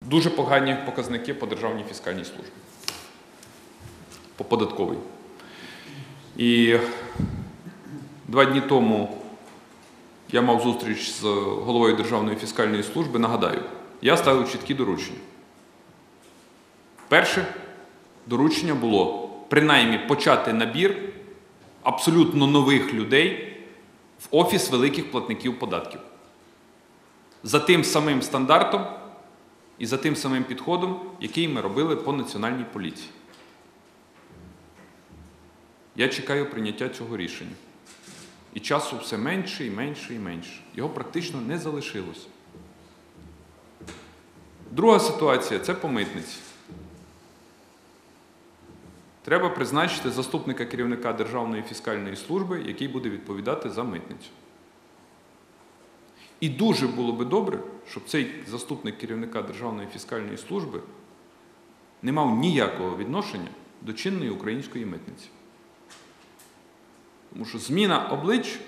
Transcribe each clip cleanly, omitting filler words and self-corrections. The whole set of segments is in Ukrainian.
Дуже погані показники по Державній фіскальній службі, по податковій. І 2 дні тому я мав зустріч з головою Державної фіскальної служби. Нагадаю, я ставив чіткі доручення. Перше доручення було принаймні почати набір абсолютно нових людей в Офіс великих платників податків. За тим самим стандартом і за тим самим підходом, який ми робили по Національній поліції. Я чекаю прийняття цього рішення. І часу все менше і менше і менше. Його практично не залишилось. Друга ситуація – це по митниці. Треба призначити заступника керівника Державної фіскальної служби, який буде відповідати за митницю. І дуже було би добре, щоб цей заступник керівника Державної фіскальної служби не мав ніякого відношення до чинної української митниці. Тому що зміна облич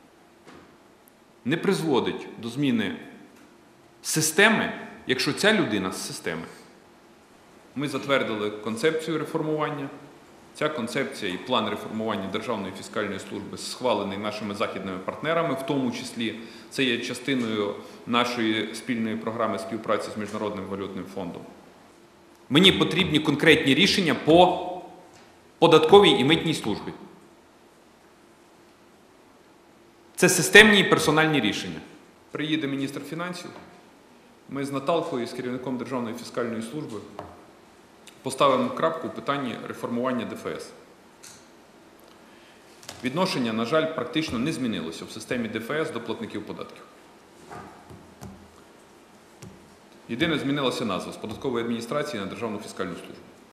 не призводить до зміни системи, якщо ця людина з системи. Ми затвердили концепцію реформування. Ця концепція і план реформування Державної фіскальної служби схвалений нашими західними партнерами, в тому числі це є частиною нашої спільної програми співпраці з Міжнародним валютним фондом. Мені потрібні конкретні рішення по податковій і митній службі. Це системні і персональні рішення. Приїде міністр фінансів, ми з Наталкою, з керівником Державної фіскальної служби поставимо крапку у питанні реформування ДФС. Відношення, на жаль, практично не змінилося в системі ДФС до платників податків. Єдине, змінилася назва з податкової адміністрації на Державну фіскальну службу.